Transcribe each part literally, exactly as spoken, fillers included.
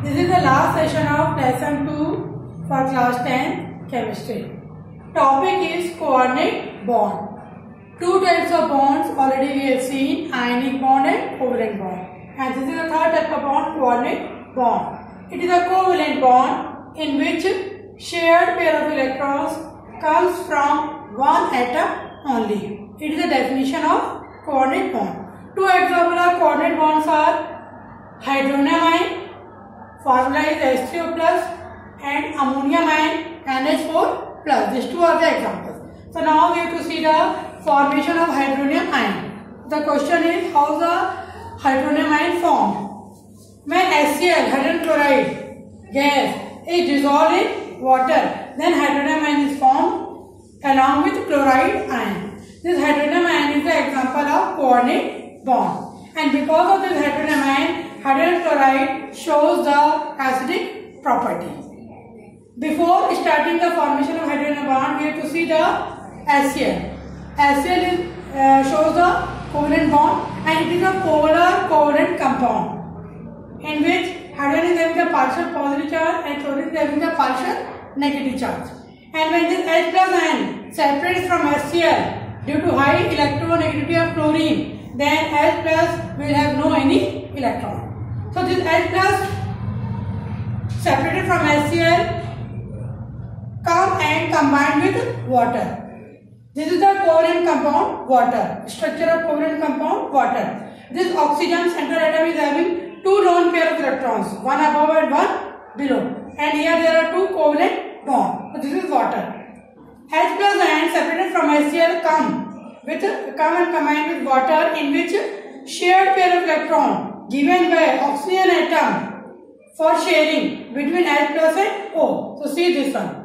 This is the last session of lesson two for class ten chemistry. Topic is coordinate bond. Two types of bonds already we have seen, ionic bond and covalent bond. And this is the third type of bond, coordinate bond. It is a covalent bond in which shared pair of electrons comes from one atom only. It is the definition of coordinate bond. Two examples of coordinate bonds are hydronium ion, formula is H three O plus, and ammonium ion N H four plus. These two are the examples. So now we have to see the formation of hydronium ion. The question is, how the hydronium ion formed? When HCl, hydrogen chloride gas, is dissolved in water, then hydronium ion is formed along with chloride ion. This hydronium ion is the example of coordinate bond. And because of this hydronium ion, hydrogen chloride shows the acidic property. Before starting the formation of hydrogen bond, we have to see the HCl. HCl is, uh, shows the covalent bond, and it is a polar covalent compound in which hydrogen is having the partial positive charge and chlorine is having the partial negative charge. And when this H plus ion separates from HCl due to high electronegativity of chlorine, then H plus will have no any electron. So this H plus separated from HCl come and combined with water. This is the covalent compound water. Structure of covalent compound water. This oxygen central atom is having two lone pair of electrons, one above and one below. And here there are two covalent bonds. So this is water. H plus ion separated from HCl come with come and combine with water, in which shared pair of electron given by oxygen atom for sharing between H plus and O. So see this one.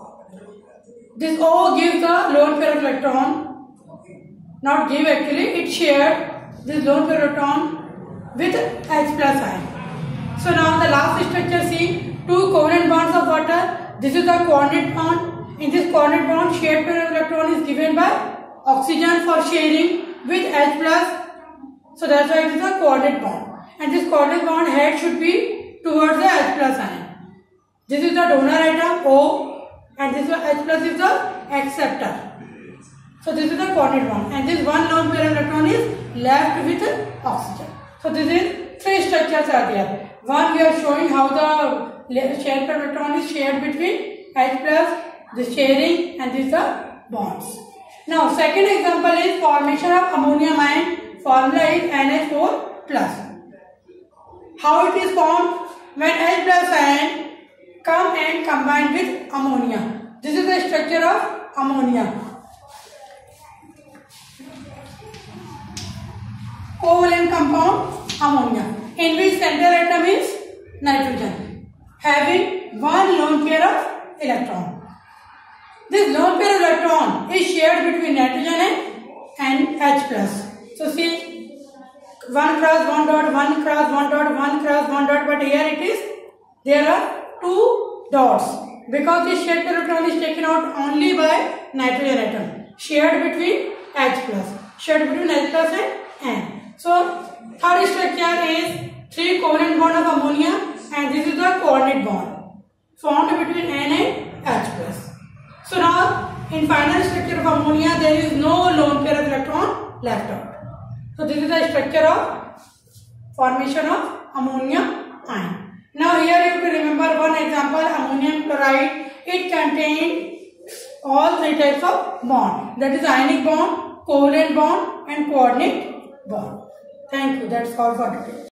This O gives the lone pair of electron, not give actually, it shared this lone pair of electron with H plus ion. So now the last structure, see, two covalent bonds of water. This is the coordinate bond. In this coordinate bond, shared pair of electron is given by oxygen for sharing with H plus. So that's why it is a coordinate bond. And this coordinate bond head should be towards the H plus ion. This is the donor atom O, and this H plus is the acceptor. So this is the coordinate bond, and this one lone pair of electron is left with oxygen. So this is three structures are there. One, we are showing how the shared pair of electron is shared between H plus, the sharing, and this is the bonds. Now second example is formation of ammonium ion. Formula is N H four plus. How it is formed? When H plus ion come and combine with ammonia. This is the structure of ammonia. Covalent compound ammonia, in which central atom is nitrogen, having one lone pair of electron. This lone pair of electron is shared between nitrogen and, and H plus. So see, one cross one dot, one cross one dot, one cross one dot, but here it is, there are two dots, because this shared pair of electron is taken out only by nitrogen atom, shared between H plus, shared between H plus and N. So third structure is three covalent bond of ammonia, and this is the coordinate bond formed between N and H plus. So now in final structure of ammonia there is no lone pair of electron left out. So this is the structure of formation of ammonia ion. Now here you have to remember one example, ammonium chloride. It contains all three types of bond, that is ionic bond, covalent bond and coordinate bond. Thank you. That's all for today.